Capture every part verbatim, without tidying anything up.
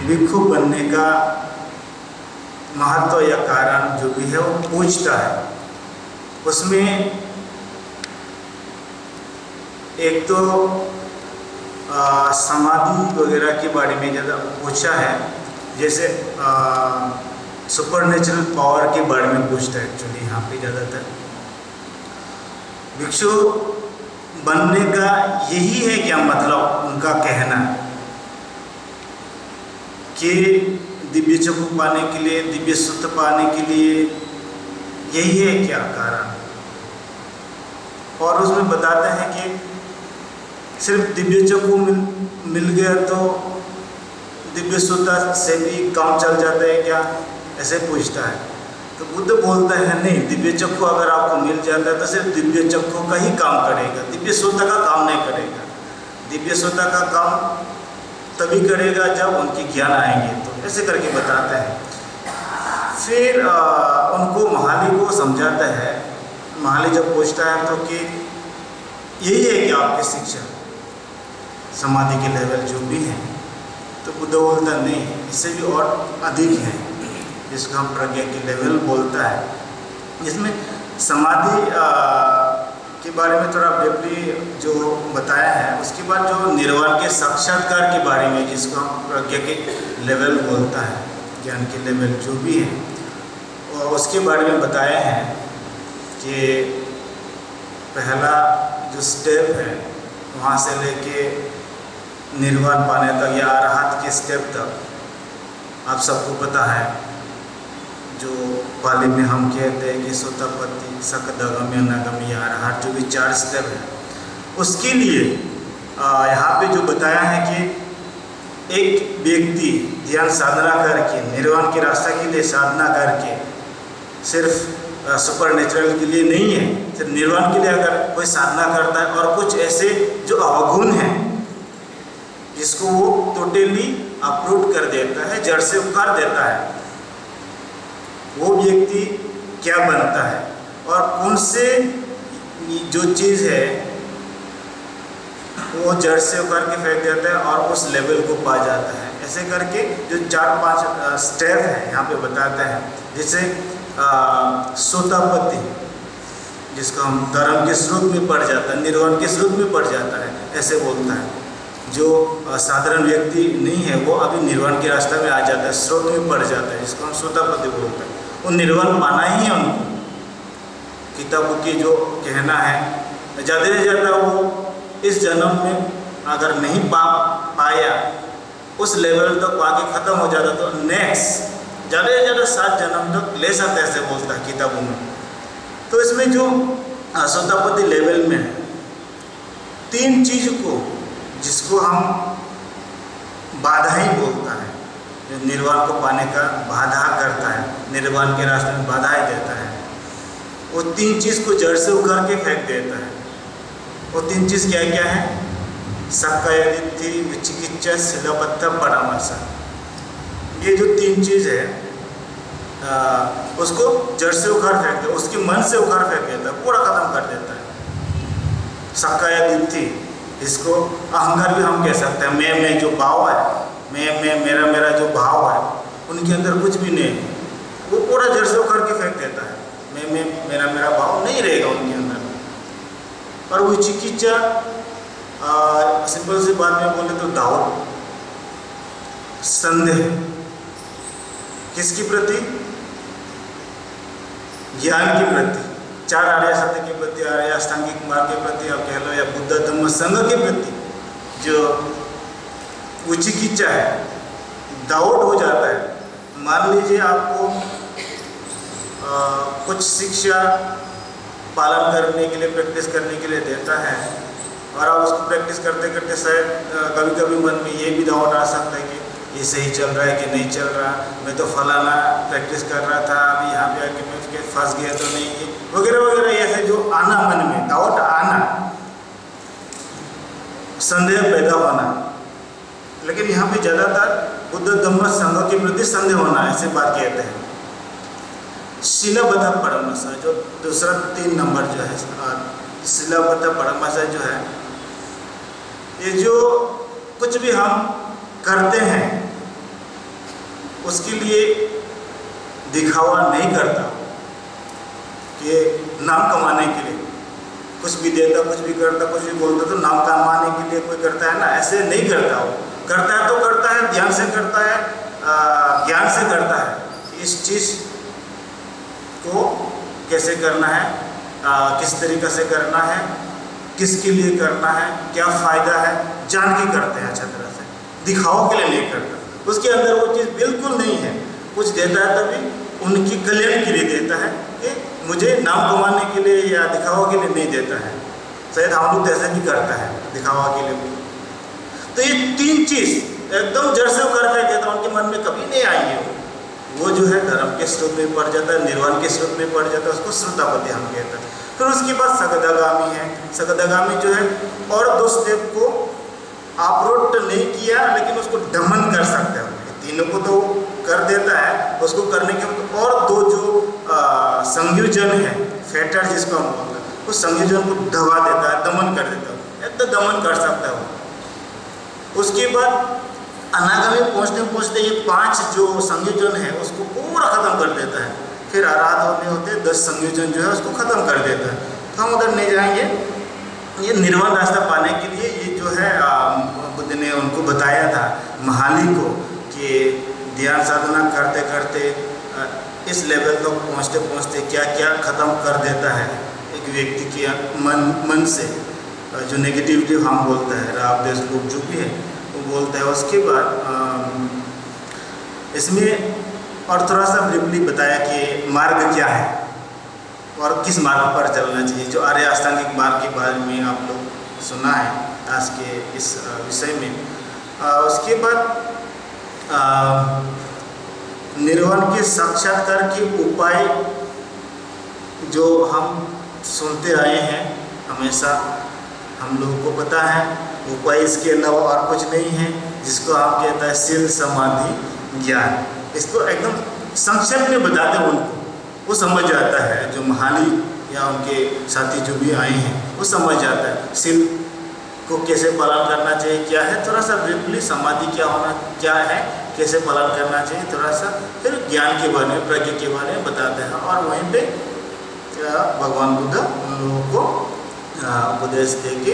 भिक्षु बनने का महत्व या कारण जो भी है वो पूछता है। उसमें एक तो आ, समाधि वगैरह के बारे में ज़्यादा पूछा है, जैसे सुपर नेचुरल पावर के बारे में पूछता है एक्चुअली यहाँ पे ज़्यादातर। भिक्षु बनने का यही है क्या मतलब, उनका कहना कि दिव्य चक्षु पाने के लिए, दिव्य सुख पाने के लिए यही है क्या कारण। और उसमें बताते हैं कि सिर्फ दिव्य चक्षु मिल, मिल गया तो दिव्य सुख से भी काम चल जाता है क्या, ऐसे पूछता है। तो बुद्ध बोलता है नहीं, दिव्य चक्षु अगर आपको मिल जाता है तो सिर्फ दिव्य चक्षु का ही काम करेगा, दिव्य सुख का काम नहीं करेगा। दिव्य सुख का काम तभी करेगा जब उनकी ज्ञान आएंगे, तो ऐसे करके बताता है। फिर आ, उनको महाली को समझाता है। महाली जब पूछता है तो कि यही है कि आपकी शिक्षा समाधि के लेवल जो भी है, तो बुद्ध बोलता नहीं, इससे भी और अधिक है, जिसको हम प्रज्ञा के लेवल बोलता है। इसमें समाधि के बारे में थोड़ा ब्रीफली जो बताया है, उसके बाद जो निर्वाण के साक्षात्कार के बारे में, जिसको हम प्रज्ञा के लेवल बोलता है, ज्ञान के लेवल जो भी है, और उसके बारे में बताया है कि पहला जो स्टेप है वहाँ से लेके निर्वाण पाने तक या अरहत के स्टेप तक आप सबको पता है, जो पाली में हम कहते हैं कि सोतापति, सकदगम्य, अनागम्य, अरहत, जो भी चार स्टेप है, उसके लिए यहाँ पे जो बताया है कि एक व्यक्ति ध्यान साधना करके, निर्वाण के रास्ते के लिए साधना करके, सिर्फ सुपर नेचुरल के लिए नहीं है, सिर्फ निर्वाण के लिए अगर कोई साधना करता है और कुछ ऐसे जो अवगुण हैं जिसको वो टोटली अपरूट कर देता है, जड़ से उखाड़ देता है, वो व्यक्ति क्या बनता है और कौन से जो चीज़ है वो जड़ से उखाड़ के फेंक देता है और उस लेवल को पा जाता है। ऐसे करके जो चार पांच स्टेप है यहाँ पे बताते हैं। जैसे सोतापति, जिसको हम धर्म के स्रोत में पड़ जाता है, निर्वाण के स्रोत में पड़ जाता है, ऐसे बोलता है। जो साधारण व्यक्ति नहीं है वो अभी निर्वाण के रास्ते में आ जाता है, स्रोत में पड़ जाता है, जिसको हम सोतापति बोलते हैं। वो निर्वाण पाना ही है उनको, किताबों की जो कहना है। ज़्यादा से ज़्यादा वो इस जन्म में अगर नहीं पा पाया, उस लेवल तक तो आगे ख़त्म हो जाता, तो नेक्स्ट ज़्यादा से ज़्यादा सात जन्म तक ले सकते, ऐसे बोलता है किताबों में। तो इसमें जो सोतापति लेवल में है, तीन चीज़ को, जिसको हम बाधा ही बोलता है, जो निर्वाण को पाने का बाधा करता है, निर्वाण के रास्ते में बाधा ही देता है, वो तीन चीज़ को जड़ से उखाड़ के फेंक देता है। वो तीन चीज़ क्या क्या है? सक्काय दिट्ठि, विचिकित्सा, सिलबद्ध परामर्श। ये जो तीन चीज़ है आ, उसको जड़ से उखाड़ फेंक देता है, उसके मन से उखाड़ फेंक देता है, पूरा खत्म कर देता है। सक्काय दिट्ठि, इसको अहंकार भी हम कह सकते हैं। मैं मैं जो भाव है, मैं मैं मेरा मेरा जो भाव है, उनके अंदर कुछ भी नहीं है, वो पूरा जड़ से उखाड़ के फेंक देता है। मैं मैं मेरा मेरा भाव नहीं रहेगा उनके अंदर। और विचिकित्सा, सिंपल सी बात में बोले तो डाउट, संदेह, किसकी प्रति? ज्ञान के प्रति, चार आर्य सत्य के प्रति, आर्य अष्टांगिक मार्ग के प्रति आप कह लो, या बुद्ध धम्म संघ के प्रति जो विचिकित्सा है, डाउट हो जाता है। मान लीजिए आपको आ, कुछ शिक्षा पालन करने के लिए, प्रैक्टिस करने के लिए देता है, और आप उसको प्रैक्टिस करते करते शायद कभी कभी मन में ये भी डाउट आ सकता है कि ये सही चल रहा है कि नहीं चल रहा, मैं तो फलाना प्रैक्टिस कर रहा था, अभी यहाँ पे आके मैं फिर फंस गया तो नहीं, ये वगैरह वगैरह, ऐसे जो आना मन में डाउट आना, संदेह पैदा होना। लेकिन यहाँ पे ज़्यादातर बुद्ध धम्म संघ के प्रति संदेह होना, ऐसे बात कहते हैं। शिलाबद्ध परामर्श, जो दूसरा तीन नंबर जो है, शिलाबद्ध परामर्श जो है, ये जो कुछ भी हम करते हैं उसके लिए दिखावा नहीं करता कि नाम कमाने के लिए कुछ भी देता, कुछ भी करता, कुछ भी बोलता, तो नाम कमाने के लिए कोई करता है ना, ऐसे नहीं करता। वो करता है तो करता है, ध्यान से करता है, ज्ञान से करता है। इस चीज़ को कैसे करना है, आ, किस तरीक़े से करना है, किसके लिए करना है, क्या फ़ायदा है, जान के करते हैं अच्छा तरह से, दिखाओ के लिए नहीं करता। उसके अंदर वो चीज़ बिल्कुल नहीं है। कुछ देता है तभी उनकी कल्याण के लिए देता है, कि मुझे नाम कमाने के लिए या दिखावा के लिए नहीं देता है। शायद हम लोग ऐसे भी करता है, दिखावा के लिए। तो ये तीन चीज़ एकदम जड़ से कर कर देता, उनके मन में कभी नहीं आएंगे। वो जो है धर्म के स्रोत में पड़ जाता है, निर्वाण के स्रोत में पड़ जाता है, उसको श्रद्धापति हम कहते हैं। फिर उसके बाद सगदागामी है। सगदागामी जो है और दो स्टेप को आपरोट नहीं किया, लेकिन उसको दमन कर सकते हैं। तीनों को तो कर देता है, उसको करने के बाद और दो जो संयोजन है, फैटर जिसको हम बोलते हैं, उस संयोजन को दबा देता है, दमन कर देता है, एकदम दमन कर सकता है वो। उसके बाद अनागामी पहुँचते पहुँचते ये पांच जो संयोजन है उसको पूरा ख़त्म कर देता है। फिर आराध होते होते दस संयोजन जो है उसको ख़त्म कर देता है। तो हम उधर नहीं जाएंगे। ये निर्वाण रास्ता पाने के लिए ये जो है बुद्ध ने उनको बताया था, महाली को, कि ध्यान साधना करते करते इस लेवल तक पहुँचते पहुँचते क्या क्या ख़त्म कर देता है एक व्यक्ति के मन मन से, जो नेगेटिविटी हम बोलते हैं, राग द्वेष लोग जो भी है वो बोलता है। उसके बाद इसमें और थोड़ा सा ब्रीफली बताया कि मार्ग क्या है और किस मार्ग पर चलना चाहिए। जो आर्य अष्टांगिक मार्ग के बारे में आप लोग सुना है आज के इस विषय में। उसके बाद निर्वाण के साक्षात्कार के उपाय जो हम सुनते आए हैं हमेशा, हम लोगों को पता है उपाय इसके अलावा और कुछ नहीं है, जिसको आप कहता है शील समाधि ज्ञान। इसको एकदम संक्षेप में बताते हैं उनको, वो समझ जाता है। जो महाली या उनके साथी जो भी आए हैं वो समझ जाता है शील को कैसे पालन करना चाहिए, क्या है, थोड़ा सा ब्रीफली समाधि क्या होना क्या है, कैसे पालन करना चाहिए, थोड़ा सा फिर ज्ञान के बारे में, प्रज्ञा के बारे में बताते हैं। और वहीं पे भगवान बुद्ध उन लोगों को उपदेश दे के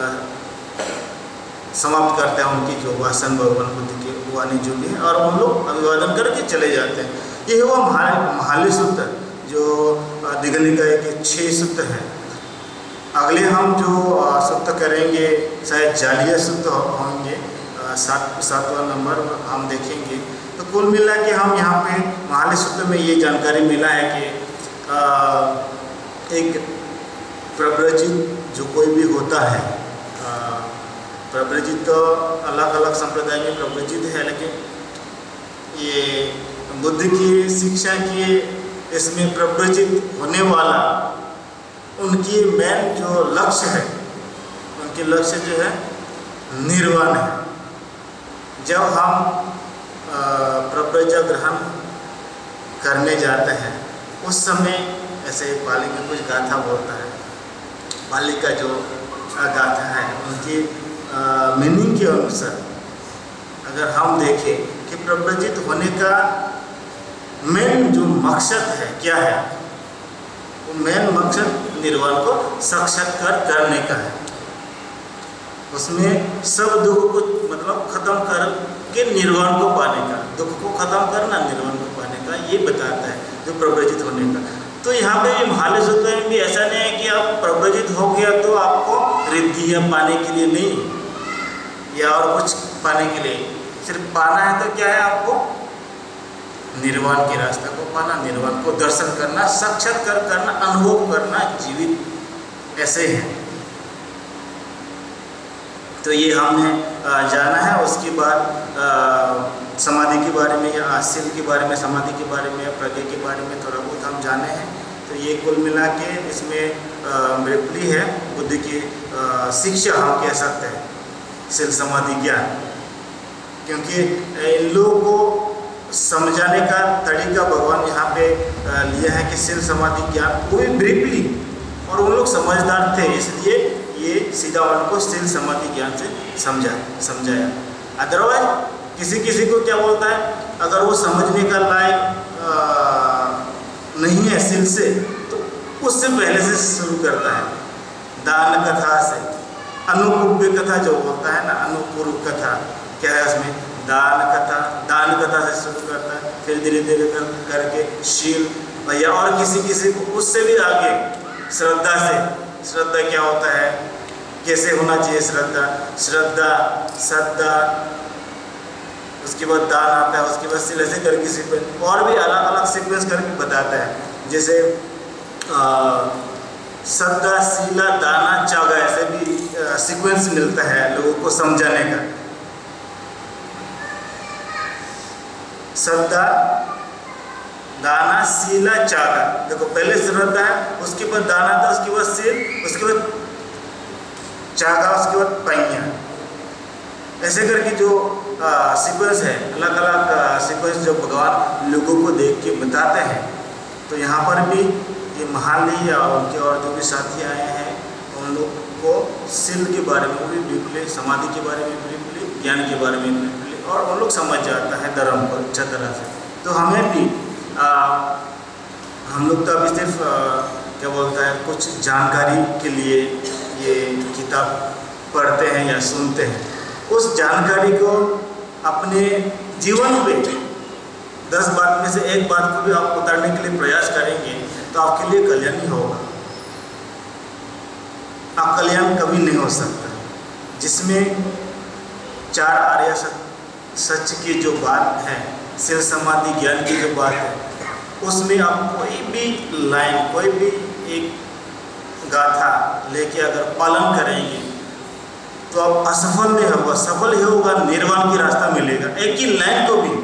समाप्त करते हैं उनकी जो भाषण भगवान बुद्ध की वाणी जो भी है, और उन लोग अभिवादन करके चले जाते हैं। ये हुआ महाली सूत्र, जो दीघा निकाय के छः सूत्र हैं। अगले हम जो सूत्र करेंगे शायद जालिया सूत्र होंगे, सात सातवां नंबर हम देखेंगे। तो कुल मिला के हम यहाँ पे महाली सूत्र में ये जानकारी मिला है कि आ, एक प्रव्रजित जो कोई भी होता है, प्रव्रजित तो अलग अलग संप्रदाय में प्रव्रजित है, लेकिन ये बुद्ध की शिक्षा की इसमें प्रव्रजित होने वाला उनकी मेन जो लक्ष्य है, उनके लक्ष्य जो है निर्वाण है। जब हम प्रव्रजा ग्रहण करने जाते हैं उस समय, ऐसे पाली में कुछ गाथा बोलता है, पाली का जो गाथा है उनकी मीनिंग के अनुसार अगर हम देखें कि प्रव्रजित होने का मेन जो मकसद है क्या है, वो मेन मकसद निर्वाण को साक्षात्कार करने का है। उसमें सब दुख को मतलब खत्म कर के निर्वाण को पाने का, दुख को खत्म करना निर्वाण को पाने का, ये बताता है जो प्रव्रजित होने का। तो यहाँ पे महाली सूत्र में भी ऐसा नहीं है कि आप प्रव्रजित हो गया तो आपको रिद्धि या पाने के लिए नहीं या और कुछ पाने के लिए, सिर्फ पाना है तो क्या है, आपको निर्वाण के रास्ते को पाना, निर्वाण को दर्शन करना, साक्षात्कार करना, अनुभव करना, जीवित ऐसे है। तो ये हमने जाना है। उसके बाद समाधि के बारे में या शील के बारे में, समाधि के बारे में या प्रज्ञा के बारे में थोड़ा बहुत हम जाने हैं। तो ये कुल मिला के इसमें ब्रीफली है बुद्ध की शिक्षा हम कह सकते हैं, शील समाधि ज्ञान। क्योंकि इन लोगों को समझाने का तरीका भगवान यहाँ पे लिया है कि शील समाधि ज्ञान, वो भी ब्रीफली, और वो लोग समझदार थे इसलिए ये सीधा उनको शील समाधि ज्ञान से समझा समझाया। अदरवाइज किसी किसी को क्या बोलता है अगर वो समझने का लायक नहीं है सिल से, तो उससे पहले से शुरू करता है। दान कथा से, अनुपूर्व कथा जो होता है ना, अनुपूर्व कथा क्या है उसमें, दान कथा, दान कथा से शुरू करता है, फिर धीरे धीरे कर करके शील या और किसी किसी को उससे भी आगे श्रद्धा से, श्रद्धा क्या होता है, कैसे होना चाहिए श्रद्धा, श्रद्धा श्रद्धा उसके बाद दान आता है, उसके बाद सिल, ऐसे करके सीक्वेंस और भी अलग अलग सीक्वेंस करके बताता है। जैसे श्रद्धा शीला दाना चागा ऐसे भी सीक्वेंस मिलता है लोगों को समझाने का। श्रद्धा दाना शीला चागा, देखो पहले श्रद्धा है, उसके बाद दाना था, उसके बाद शील, उसके बाद चागा, उसके बाद पैया, ऐसे करके जो सीक्वेंस है, अलग अलग सीक्वेंस जो भगवान लोगों को देख के बताते हैं। तो यहाँ पर भी ये महाली या उनके और जो भी साथी आए हैं उन लोग को शील के बारे में भी ब्रीफली, समाधि के बारे में ब्रीफली, ज्ञान के बारे में ब्रीफली, और वो लोग समझ जाता है धर्म को अच्छा तरह से। तो हमें भी आ, हम लोग तो अभी सिर्फ आ, क्या बोलता है कुछ जानकारी के लिए ये किताब पढ़ते हैं या सुनते हैं, उस जानकारी को अपने जीवन में दस बात में से एक बात को भी आप उतारने के लिए प्रयास करेंगे तो आपके लिए कल्याण ही होगा। आप कल्याण कभी नहीं हो सकता। जिसमें चार आर्य सच की जो बात है, शील समाधि ज्ञान की जो बात है, उसमें आप कोई भी लाइन, कोई भी एक गाथा लेके अगर पालन करेंगे तो आप असफल नहीं होगा, सफल ही होगा, निर्वाण की रास्ता मिलेगा। एक ही लाइन को भी,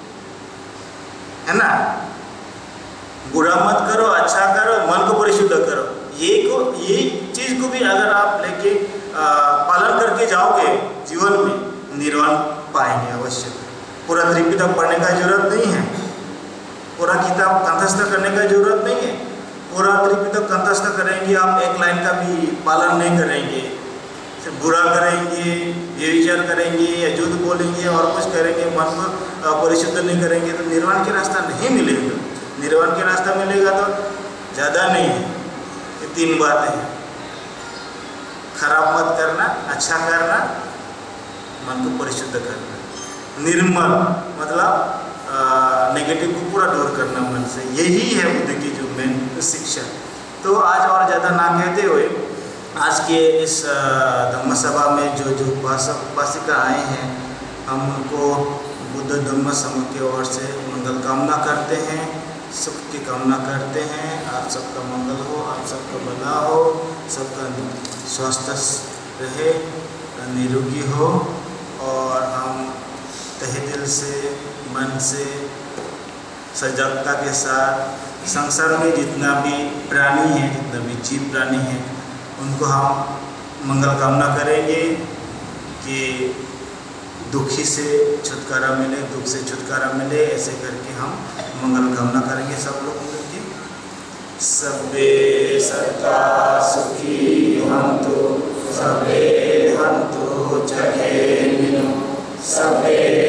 है ना, बुरा मत करो, अच्छा करो, मन को परिशुद्ध करो, ये को ये चीज को भी अगर आप लेके पालन करके जाओगे जीवन में, निर्वाण पाएंगे अवश्य। पूरा त्रिपिटक पढ़ने का जरूरत नहीं है, पूरा किताब कंठस्थ करने का जरूरत नहीं है। पूरा त्रिपिटक कंठस्थ करेंगे आप, एक लाइन का भी पालन नहीं करेंगे, फिर बुरा करेंगे, ये विचार करेंगे या झूठ बोलेंगे और कुछ करेंगे, मन को परिशुद्ध नहीं करेंगे, तो निर्वाण के रास्ता नहीं मिलेगा। निर्वाण के रास्ता मिलेगा तो ज़्यादा नहीं है, ये तीन बातें हैं। खराब मत करना, अच्छा करना, मन को परिशुद्ध करना, निर्मल मतलब नेगेटिव को पूरा दूर करना मन से। यही है बुद्ध की जो मेन शिक्षा। तो आज और ज़्यादा ना कहते हुए आज के इस धम्म सभा में जो जो उपासक उपासिका आए हैं, हम उनको बुद्ध धम्म संघ की ओर से मंगल कामना करते हैं, सुख की कामना करते हैं। आप सबका मंगल हो, आप सबका भला हो, सबका स्वस्थ रहे, निरोगी हो, और हम तहे दिल से, मन से, सजगता के साथ संसार में जितना भी प्राणी है, जितना भी जीव प्राणी है, उनको हम मंगल कामना करेंगे कि दुखी से छुटकारा मिले, दुख से छुटकारा मिले, ऐसे करके हम मंगल कामना करेंगे सब लोग मिलकर। सबे सत्ता सुखी हन्तु, सबे हन्तु जगेमिनो, सबे